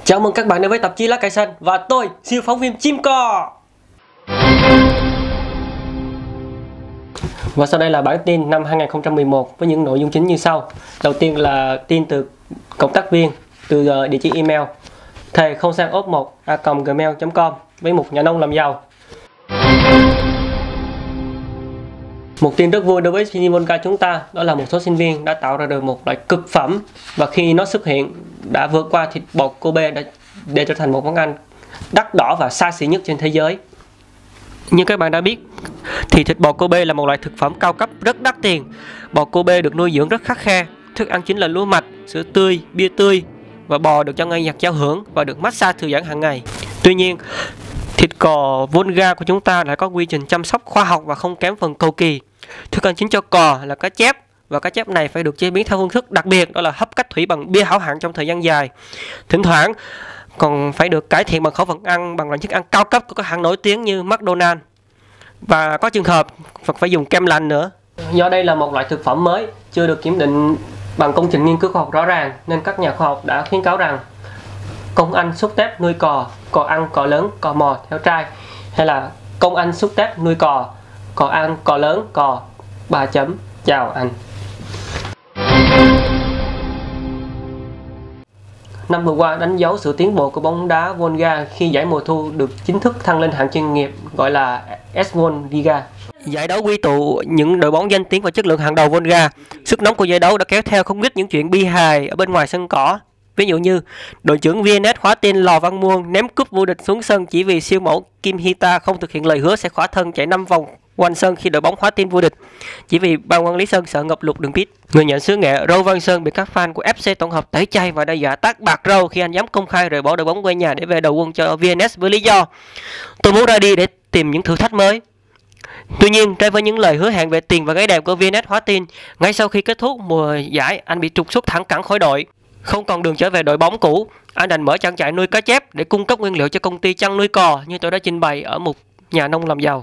Chào mừng các bạn đến với tạp chí Lá Cải Xanh và tôi, siêu phóng viên Chim Cò. Và sau đây là bản tin năm 2011 với những nội dung chính như sau. Đầu tiên là tin từ cộng tác viên từ địa chỉ email thề không sang ốp 1@gmail.com với một nhà nông làm giàu. Một tin rất vui đối với sinh viên Volga chúng ta, đó là một số sinh viên đã tạo ra được một loại cực phẩm và khi nó xuất hiện đã vượt qua thịt bò Kobe để trở thành một món ăn đắt đỏ và xa xỉ nhất trên thế giới. Như các bạn đã biết thì thịt bò Kobe là một loại thực phẩm cao cấp rất đắt tiền. Bò Kobe được nuôi dưỡng rất khắt khe, thức ăn chính là lúa mạch, sữa tươi, bia tươi và bò được cho ngay nhạc giao hưởng và được massage thư giãn hàng ngày. Tuy nhiên, thịt cò Volga của chúng ta lại có quy trình chăm sóc khoa học và không kém phần cầu kỳ. Thức ăn chính cho cò là cá chép và cá chép này phải được chế biến theo phương thức đặc biệt, đó là hấp cách thủy bằng bia hảo hạng trong thời gian dài. Thỉnh thoảng còn phải được cải thiện bằng khẩu phần ăn bằng loại thức ăn cao cấp của các hãng nổi tiếng như McDonald's và có trường hợp phải dùng kem lạnh nữa. Do đây là một loại thực phẩm mới chưa được kiểm định bằng công trình nghiên cứu khoa học rõ ràng nên các nhà khoa học đã khuyến cáo rằng công anh xúc tép nuôi cò, cò ăn cò lớn, cò mò theo trai, hay là công anh xúc tép nuôi cò, cò ăn cò lớn, cò 3 chấm. Chào anh. Năm vừa qua đánh dấu sự tiến bộ của bóng đá Volga khi giải mùa thu được chính thức thăng lên hạng chuyên nghiệp gọi là S1 Liga. Giải đấu quy tụ những đội bóng danh tiếng và chất lượng hàng đầu Volga. Sức nóng của giải đấu đã kéo theo không ít những chuyện bi hài ở bên ngoài sân cỏ. Ví dụ như đội trưởng VNS Hóa Tin Lò Văn Muông ném cúp vô địch xuống sân chỉ vì siêu mẫu Kim Hita không thực hiện lời hứa sẽ khỏa thân chạy 5 vòng quanh sân khi đội bóng Hóa Tin vô địch, chỉ vì ban quản lý sân sợ ngập lụt đường pit. Người nhận xứ Nghệ Râu Văn Sơn bị các fan của FC tổng hợp tẩy chay và đe dọa tát bạc râu khi anh dám công khai rời bỏ đội bóng quê nhà để về đầu quân cho VNS với lý do tôi muốn ra đi để tìm những thử thách mới. Tuy nhiên, trái với những lời hứa hẹn về tiền và gái đẹp của VNS Hóa Tin, ngay sau khi kết thúc mùa giải, anh bị trục xuất thẳng cẳng khỏi đội. Không còn đường trở về đội bóng cũ, anh đành mở trang trại nuôi cá chép để cung cấp nguyên liệu cho công ty chăn nuôi cò như tôi đã trình bày ở một nhà nông làm giàu.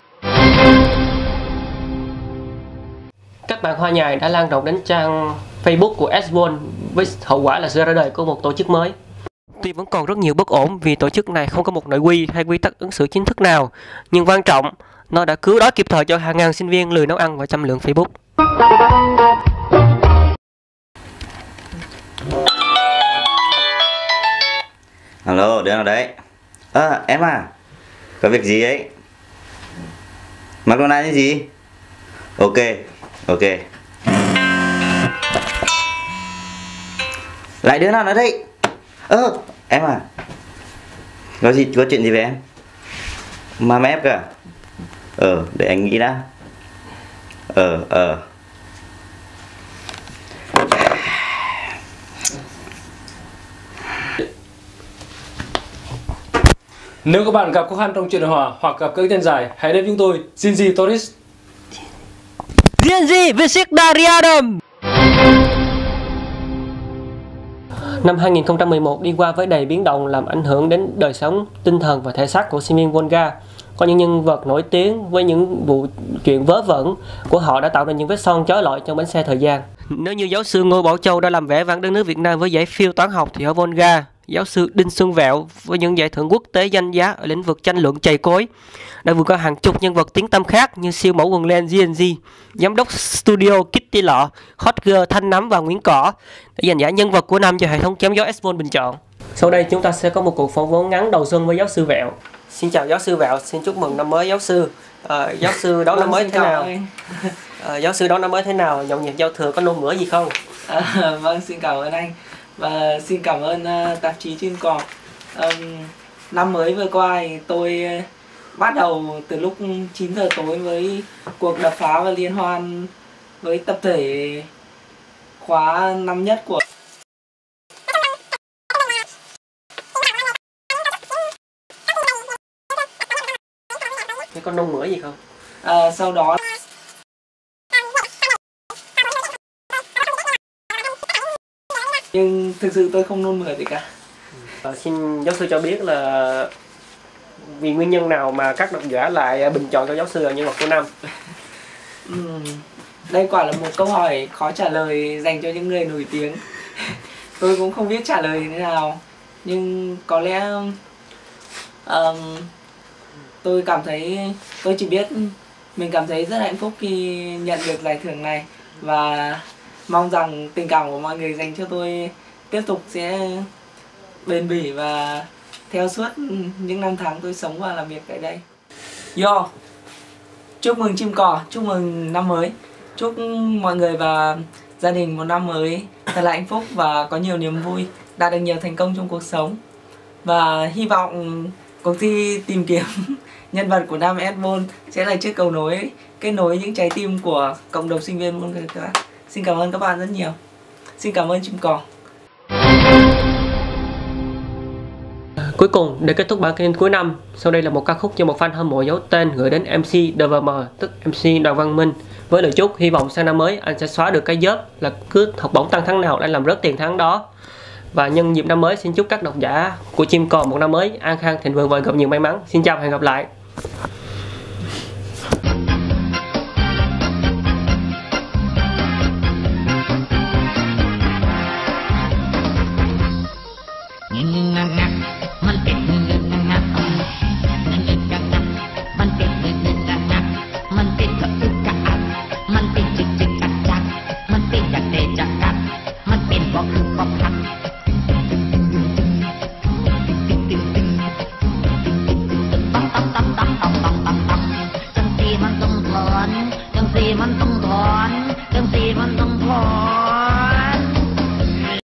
Các bạn hoa nhài đã lan rộng đến trang Facebook của S1 với hậu quả là sự ra đời của một tổ chức mới. Tuy vẫn còn rất nhiều bất ổn vì tổ chức này không có một nội quy hay quy tắc ứng xử chính thức nào, nhưng quan trọng, nó đã cứu đói kịp thời cho hàng ngàn sinh viên lười nấu ăn và chăm lượng Facebook. Alo, đứa nào đấy? Em à, có việc gì ấy? McDonald's cái gì? Ok. Lại đứa nào nữa đấy? Em à, có chuyện gì về em? Mà ép cả? Để anh nghĩ đã. Nếu các bạn gặp khó khăn trong chuyện điều hòa hoặc gặp các tên dài, hãy đến với chúng tôi, Zinzi Torres. Zinzi Visikdariadam. Năm 2011 đi qua với đầy biến động làm ảnh hưởng đến đời sống tinh thần và thể xác của sinh viên Volga. Có những nhân vật nổi tiếng với những vụ chuyện vớ vẩn của họ đã tạo ra những vết son chói lọi trong bánh xe thời gian. Nếu như giáo sư Ngô Bảo Châu đã làm vẻ vang đất nước Việt Nam với giải phiêu toán học thì ở Volga, giáo sư Đinh Xuân Vẹo với những giải thưởng quốc tế danh giá ở lĩnh vực tranh luận chày cối đã vượt qua hàng chục nhân vật tiếng tăm khác như siêu mẫu quần len GNG, giám đốc studio Kitty Lọ, Hot Girl Thanh Nắm và Nguyễn Cỏ để giành giải nhân vật của năm cho hệ thống chém gió S1 bình chọn. Sau đây chúng ta sẽ có một cuộc phỏng vấn ngắn đầu xuân với giáo sư Vẹo. Xin chào giáo sư Vẹo, xin chúc mừng năm mới giáo sư. Giáo sư đón năm mới thế nào? Giáo sư đón năm mới thế nào? Nhậu nhẹt giao thừa có nôn mửa gì không? Vâng, xin cảm ơn anh và xin cảm ơn tạp chí Chim Cò. Năm mới vừa qua thì tôi bắt đầu từ lúc 9 giờ tối với cuộc đập phá và liên hoan với tập thể khóa năm nhất của. Thế có nôn mửa gì không? Sau đó nhưng thực sự tôi không nôn mửa gì cả. Xin giáo sư cho biết là vì nguyên nhân nào mà các độc giả lại bình chọn cho giáo sư là nhân vật của năm? Đây quả là một câu hỏi khó trả lời dành cho những người nổi tiếng. Tôi cũng không biết trả lời thế nào. Nhưng có lẽ tôi cảm thấy, tôi chỉ biết mình cảm thấy rất hạnh phúc khi nhận được giải thưởng này, và mong rằng tình cảm của mọi người dành cho tôi tiếp tục sẽ bền bỉ và theo suốt những năm tháng tôi sống và làm việc tại đây. Yo, chúc mừng chim cò, chúc mừng năm mới, chúc mọi người và gia đình một năm mới thật là hạnh phúc và có nhiều niềm vui, đạt được nhiều thành công trong cuộc sống. Và hy vọng cuộc thi tìm kiếm nhân vật của năm Edmond sẽ là chiếc cầu nối kết nối những trái tim của cộng đồng sinh viên môn các bạn. Xin cảm ơn các bạn rất nhiều. Xin cảm ơn chim cò. Cuối cùng, để kết thúc bản tin cuối năm, sau đây là một ca khúc do một fan hâm mộ giấu tên gửi đến MC DVM, tức MC Đoàn Văn Minh, với lời chúc hy vọng sang năm mới anh sẽ xóa được cái dớp là cứ học bổng tăng tháng nào anh làm rớt tiền tháng đó. Và nhân dịp năm mới, xin chúc các độc giả của chim cò một năm mới an khang thịnh vượng và gặp nhiều may mắn. Xin chào và hẹn gặp lại.